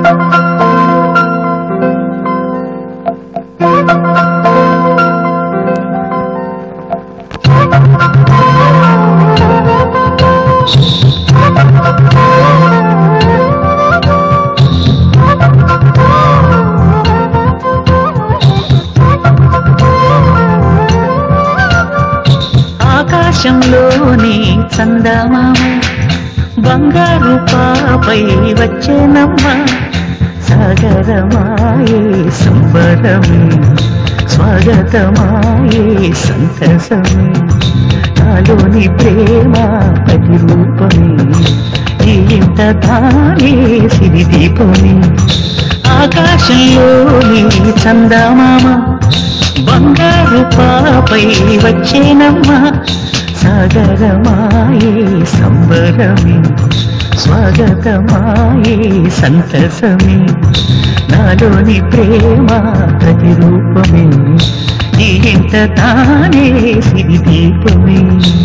ఆకాశంలోని చందమామ బంగారు పాపై వచ్చేనమ్మ సాగరమాయే సంబరమే స్వాగతమాయే సంతసమే నాలోని ప్రేమ ప్రతిరూపమే ఈ ఇంత తానే సిరిదీపమే ఆకాశంలోని చందమామ బంగారు పాపై వచ్చేనమ్మ సాగరమాయే సంబరమే స్వాగతమాయే సంతసమే నాలోని ప్రేమ ప్రతిరూపమే ఈ ఇంత తానే సిరిదీపమే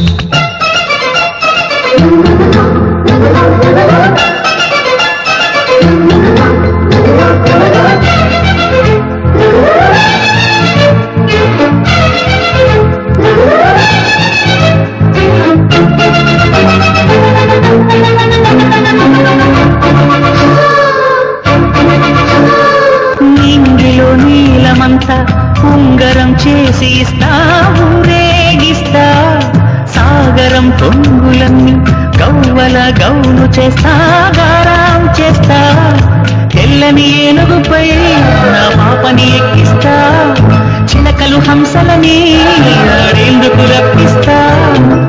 నీలమంతా ఉంగరం చేసి ఇస్తా ఊరేగిస్తా సాగరం పొంగులన్నీ గవ్వల గౌను చేస్తా గారాం చేస్తా తెల్లని ఏనుగుపై నా పాపని ఎక్కిస్తా చిలకలు హంసలని ఆడేందుకు రప్పిస్తా